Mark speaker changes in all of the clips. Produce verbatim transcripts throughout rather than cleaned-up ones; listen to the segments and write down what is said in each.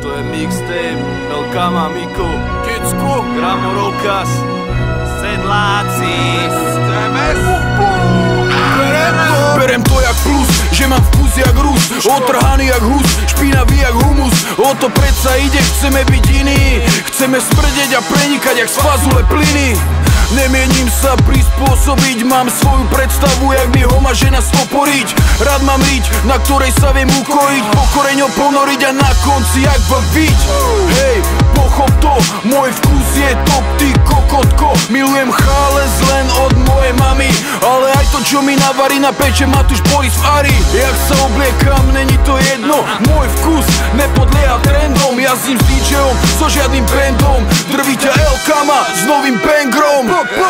Speaker 1: Toto je mixtape El Kama, Miko, Kicku, Gramo, Rokas, Sedláci.
Speaker 2: Berem to jak plus, že mám vkus jak Rus, otrhaný jak hus, špinavý jak humus. O to predsa ide, chceme byť iní, chceme smrdeť a prenikať jak z fazule plyny. Nemienim sa prispôsobiť, mám svoju predstavu, jak mi ho má žena stoporiť. Rád mám riť, na ktorej sa viem ukojiť, pokoreň ponoriť a na konci jak baviť. Hej, pochop to, môj vkus je top, ty kokotko. Milujem chález len od mojej mamy, ale aj to, čo mi navarí na peče Matúš Boris v Ari. Jak sa obliekam, není to jedno, môj vkus nepodlieha trendom. Jazdím s DJom, so žiadnym bandom, drví ťa El Kama s novým bangrom.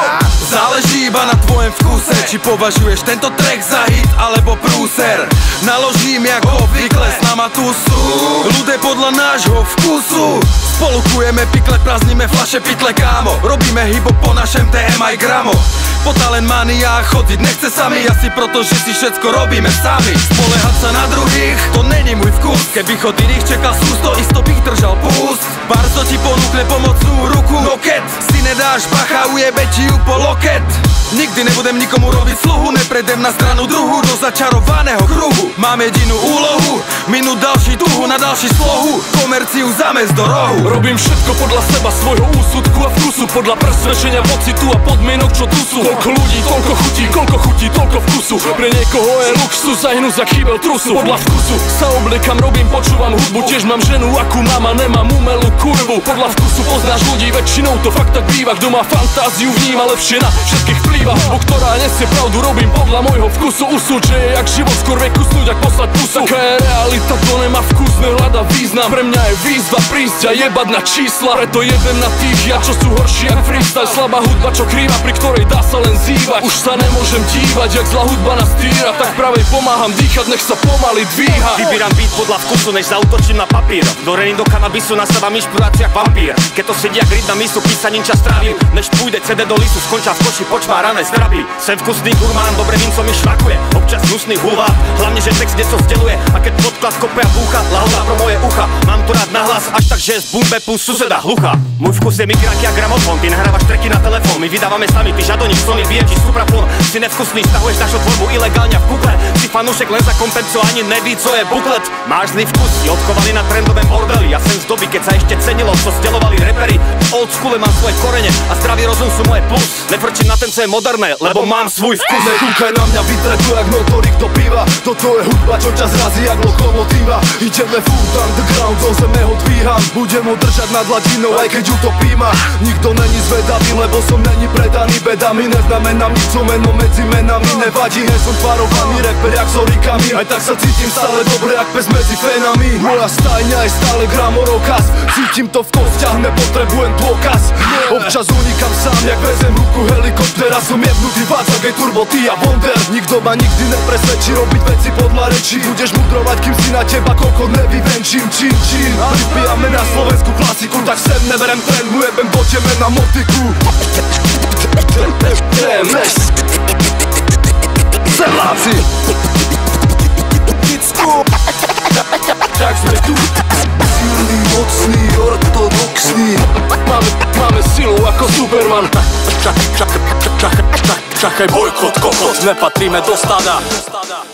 Speaker 3: Záleží iba na tvojom vkuse, či považuješ tento track za hit alebo prúser. Naložím jak obvykle s nama tu sú ľudia podľa nášho vkusu. Spolukujeme pikle, prázdnime fľaše pytle, kámo. Robíme hip-hop po našem té em aj gramo. Po talent mania chodiť nechce sami, asi proto, že si všetko robíme sami. Spoliehať sa na druhých, to není môj vkus. Keby chod iných čekal sústo, isto bych držal púst. Barzo ti ponúkne pomocnú ruku, no keď si nedáš bacha, ujebe ti ju po loket. Nikdy nebudem nikomu robiť sluhu, nepredem na stranu druhu, do začarovaného kruhu. Mám jedinú úlohu, minúť ďalší tuhu na ďalší slohu, komerciu zamesť do rohu.
Speaker 4: Robím všetko podľa seba, svojho úsudku a vkusu, podľa presvedčenia, pocitu a podmienok, čo tu sú. Koľko ľudí, toľko chutí, koľko chutí, toľko vkusu. Pre niekoho je luxus, za inú za chýbel trusu. Podľa vkusu sa obliekam, robím, počúvam hudbu, tiež mám ženu, akú mám a nemám umelú kurvu. Podľa vkusu poznáš ľudí, väčšinou to fakt tak býva. Kto má fantáziu, vníma lepšie na všetkých vplýva. Hudbu, ktorá nesie pravdu, robím podľa môjho vkusu. Usúd, že je jak život, skôr vie kusnúť, ak poslať pusu. Taká je realita, to nemá vkus, nehľada význam. Pre mňa je výzva prísť a jebať na čísla. Preto jedem na tých, ja čo sú horší jak freestyle. Slabá hudba, čo krýva, pri ktorej dá sa len zývať. Už sa nemôžem dívať, jak zlá hudba nás týra. Tak pravej pomáham dýchať, nech sa pomaly dvíha.
Speaker 5: Vybíram beat podľa vkusu, než zautočím na papír. Dorený do kanabisu, nasávam inšpirácia jak vampír. Keď to sedí jak ryb na misu, písaním čas trávim. Než pôjde cé dé do lisu, skončia v koši počmárané strapy. Sem vkusný gurmán, dobre vím, co mi švakuje. Občas hnusný húva, hlavne, že text něco vzdeluje. A keď podklad kope a búcha, lahodá pro moje ucha. Mám to rád nahlas, až tak, že z bumbepu suseda hlucha. Môj vkus je migránky a gramofón, ty nahrávaš treky na telefón. My vydávame sami, ty žadoník, Sony, bijem ti suprafón. Si nevkusný, stahuješ našu tvorbu ilegálne v Google. Si fanúšek len za kompenzo, ani neví, co je buklet. Máš zlý vkus, si odchovaný na trendovém bordeli. Ja sem z doby, keď sa ešte cenilo, co sdelovali repery. V old schoole mám svoje korene a zdravý rozum sú moje plus. Nefrčím na ten, co je moderné, lebo mám svůj vkus.
Speaker 2: Nekúkaj na mňa, vytretu jak notorik do piva. Toto je hudba, čo ťa zrazí jak lokomotíva. Ideme food underground, zo zeme ho dvíham. Budem ho držať nad hladinou, aj keď utopím. Nikto není zvedavý, lebo som není predaný bedami. Neznamenám nič, co meno medzi menami nevadí. Nie som tvarovaný reper jak s orikami. Aj tak sa cítim stále dobre, jak pes medzi fénami. Moja stajňa je stále Gramo, Rokas. Cítim to v kostiach, nepotrebujem dôkaz. Občas unikam sám, jak vezem ruku helikoptera. Som jebnutý vádzak, aj turbo, ty a Wonder. Nikto ma nikdy nepresvedčí robiť veci podľa rečí. Budeš mudrovať, kým si na teba kokot nevyvenčím. Čím, čím, pripijame na slovenskú klasiku. Tak sem neberem trend, ujebem do teme na motiku. Sedláci. Kicku. Tak sme tu. Silný, mocný, ortodoxný.
Speaker 4: Máme, máme silu ako Superman. Čakaj, čakaj, čakaj, čakaj, bojkot, kokot. Nepatríme do stada.